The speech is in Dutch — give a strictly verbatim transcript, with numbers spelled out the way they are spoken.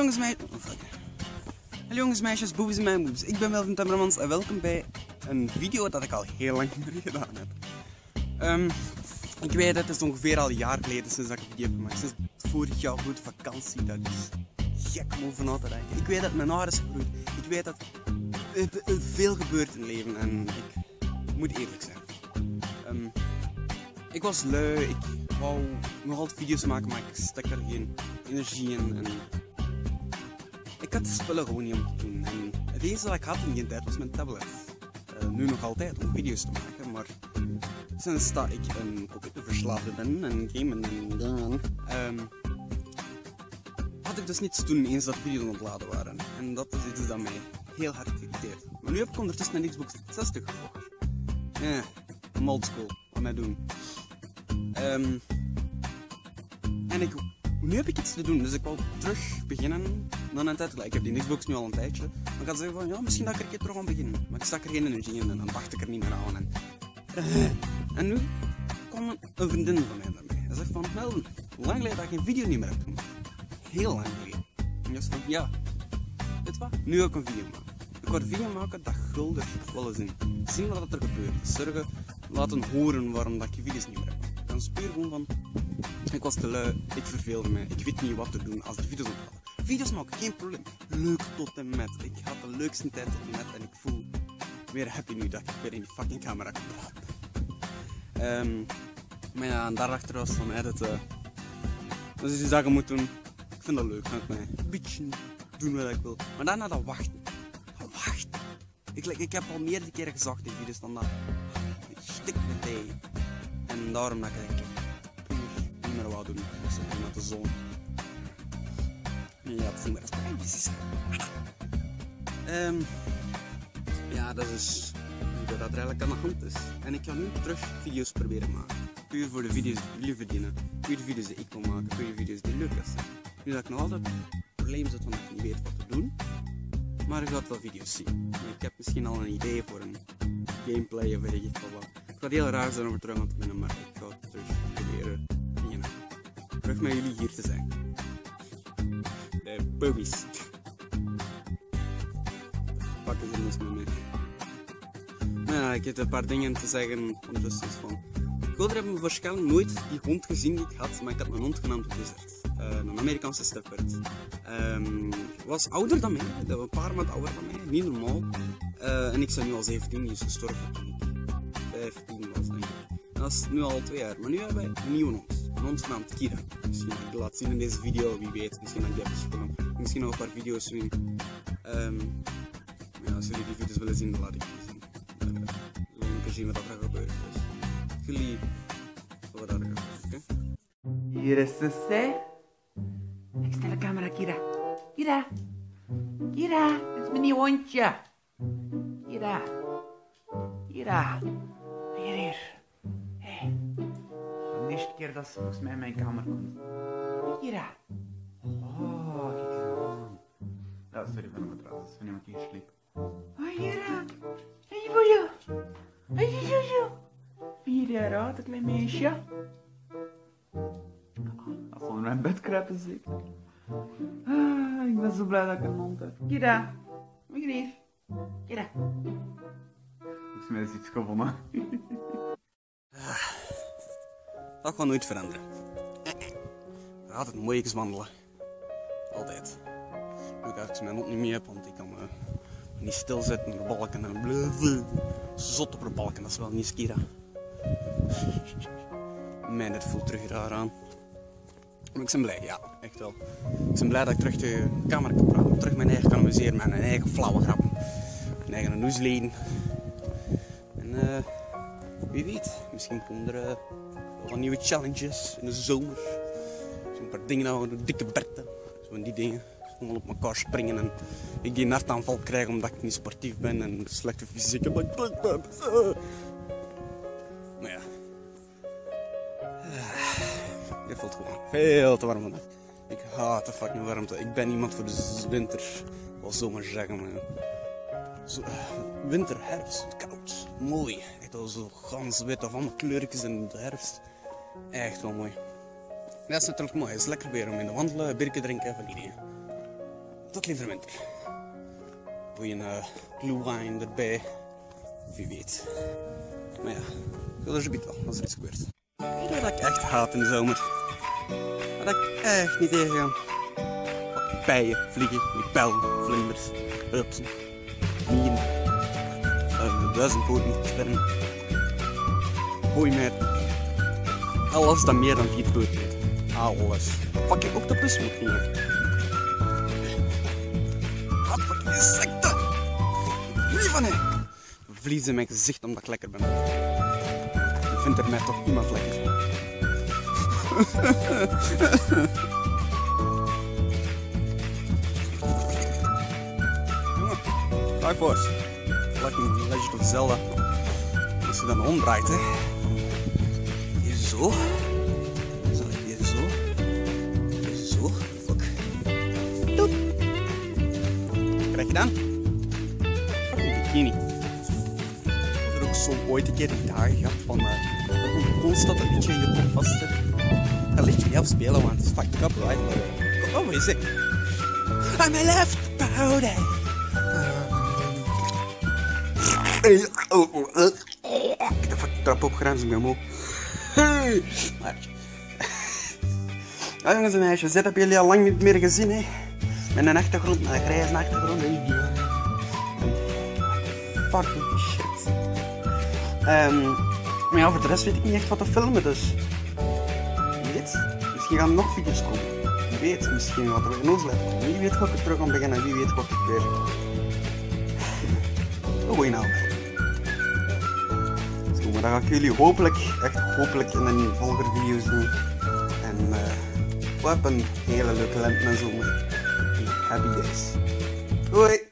jongens, meisjes... Oh, Hallo jongens, meisjes, boebies en mijn boebies. Ik ben Melvin Temmermans en welkom bij een video dat ik al heel lang niet meer gedaan heb. Um, ik weet het, het is ongeveer al een jaar geleden sinds dat ik een video heb gemaakt. Sinds vorig jaar goed vakantie, dat is gek om over na te denken. Ik weet dat mijn haar is gegroeid. Ik weet dat er veel gebeurt in het leven en ik moet eerlijk zijn. Um, ik was lui, ik wou nog altijd video's maken, maar ik stek er geen energie in. En ik had de spullen gewoon niet om te doen. En het enige dat ik had in die tijd was mijn tablet. Uh, nu nog altijd om video's te maken, maar sinds dat ik een computerverslaafde ben en gamen en dan, um, had ik dus niets te doen eens dat video's ontladen waren. En dat is iets dat mij heel hard irriteert. Maar nu heb ik ondertussen een Xbox zestig gekocht. Eh, een oldschool, wat mij doen. Um, en ik, nu heb ik iets te doen, dus ik wil terug beginnen. Dan een tijd, ik heb die Xbox nu al een tijdje. Dan ga ik zeggen van ja, misschien dat ik er een keer terug aan beginnen. Maar ik stak er geen energie in en dan wacht ik er niet meer aan. En, uh, en nu kwam een vriendin van mij daarbij. Hij zegt van Melvin, hoe lang geleden dat ik geen video niet meer heb gemaakt? Heel lang geleden. En ik zei van ja, weet wat? Nu ga ik een video maken. Ik ga een video maken dat gulder wel eens in. Zien wat er gebeurt. Zorgen, laten horen waarom dat ik je video's niet meer heb. Dan spuur gewoon van, ik was te lui, ik verveelde mij, ik weet niet wat te doen als de video's ontvallen. Video's maken, geen probleem. Leuk tot en met. Ik had de leukste tijd tot en met en ik voel weer happy nu dat ik weer in die fucking camera kan praten. Um, maar ja, en daarachter was van editen. Dat is iets dat je moet doen. Ik vind dat leuk, met mij een beetje doen wat ik wil. Maar daarna dat wachten. Wachten. Ik, ik heb al meerdere keren gezegd in video's dan dat. Ik stik me tegen. En daarom dat ik puur niet meer wou doen. Dus met de zon. Ja, het voelt me als precies. Um, ja, dat is hoe dat er eigenlijk aan de hand is. En ik ga nu terug video's proberen maken. Puur voor de video's die jullie verdienen. Puur de video's die ik wil maken. Puur de video's die leuk zijn. Nu dat ik nog altijd het probleem zit van dat ik niet weet wat te doen. Maar ik ga wel video's zien. En ik heb misschien al een idee voor een gameplay of weet ik veel wat. Het gaat heel raar zijn om er terug aan te beginnen, maar ik ga terug proberen beginnen. Terug met jullie hier te zijn. De pubbies. Pak eens er mis met mij. Nou ja, ik heb een paar dingen te zeggen ondertussen van. Gulder hebben we waarschijnlijk nooit die hond gezien die ik had, maar ik had mijn hond genaamd Blizzard. Uh, een Amerikaanse Shepherd. Um, was ouder dan mij, een paar maanden ouder dan mij, niet normaal. Uh, en ik ben nu al zeventien, die is gestorven toen ik vijftien was denk ik. En dat is nu al twee jaar, maar nu hebben wij een nieuwe hond. Een hond genaamd Kira. Misschien dat ik die laat zien in deze video, wie weet. Misschien dat ik die heb gefilmd. Misschien nog een paar video's zien. Um, ja, als jullie die video's willen zien, dan laat ik die zien. Uh, we zullen een keer zien wat er gaat gebeuren. Dus jullie wat er gaat gebeuren. Okay? Hier is ze, hè? Ik stel de camera, Kira. Kira. Kira, dat is mijn nieuw hondje. Kira. Kira. Hier, hier. Hé. Hey. De eerste keer dat ze volgens mij in mijn kamer komt. Kira. Oh, kijk eens aan. Ja, sorry voor mijn trouwens, als iemand hier sliep. Oh, Kira. Hey, boeien. Hey, jojo. Vier jaar oud, een klein meisje. Dat zal in mijn bed kruipen zeker. Ah, ik ben zo blij dat ik een hond heb. Kira, kom hier. Kira. Volgens mij is iets gewonnen. Dat gaat nooit veranderen. Ik ga altijd mooi wandelen. Altijd. Nu ga ik mijn hond niet meer heb, want ik kan me niet stilzetten op de balken en bleu. Zot op de balken, dat is wel niet Kira. Mijn het voelt terug raar aan. Maar ik ben blij, ja, echt wel. Ik ben blij dat ik terug de kamer kan praten. Terug mijn eigen kan amuseren met mijn eigen flauwe grappen. Mijn eigen nieuwsleden. En uh, wie weet, misschien komen er uh, wel nieuwe challenges in de zomer. Zo'n paar dingen nou, een dikke berten. Zo'n die dingen. Gewoon op elkaar springen en ik die een hartaanval krijg omdat ik niet sportief ben en slechte fysiek heb. Maar ja. Het voelt gewoon veel te warm vandaag. Ik haat de fucking warmte. Ik ben iemand voor de winter. Ik wil zomaar zeggen, maar zo, winter, herfst, koud, mooi. Echt wel zo gans wit of allemaal kleurtjes in de herfst. Echt wel mooi. Dat is natuurlijk mooi. Het is lekker weer om in de wandelen, een biertje drinken van die dingen. tot liever winter. Doe je een uh, glühwein erbij. Wie weet. Maar ja, dat is een beetje wel als er iets gebeurt. Weet je wat ik echt haat in de zomer? Wat ik echt niet tegen ga. Bijen, vliegen, libellen, vlinders, rupsen, mieren, uh, duizendpoten, sterren, hooimijten. Alles dat meer dan vier poten heeft. Alles. Fucking octopus moet niet hebben. Wat fucking insecten! Wie van hen? Vliegen in mijn gezicht omdat ik lekker ben. Vindt er mij toch iemand lekker? Dark Force. Fucking Legend of Zelda. Als je dan omdraait, hè. Hier zo. Zal ik hier zo. Hier zo. Fuck. Doep. Krijg je dan? Fucking bikini. Ik heb er ook zo ooit een keer een dag gehad van uh, dat een constant een beetje in je kop vast zit. Dat liet je niet afspelen, want het is fucking copyright. Oh, wat is het? I'm a left body. Ik heb de fucking trap opgerend, dus ik ben moe. Ja, jongens en meisjes, dit hebben jullie al lang niet meer gezien, hè. Met een achtergrond, met een grijze achtergrond. Fucking shit. Um, maar ja, voor de rest weet ik niet echt wat te filmen, dus... Wie weet, misschien gaan er nog video's komen. Wie weet, misschien wat er weer een ozelaar komen. Wie weet wat ik terug kan beginnen, wie weet wat ik weer... Oh, goeie nou. Zo, maar dan ga ik jullie hopelijk, echt hopelijk in een volgende video zien. En uh, we hebben een hele leuke lente en zomer. Happy days. Hoi!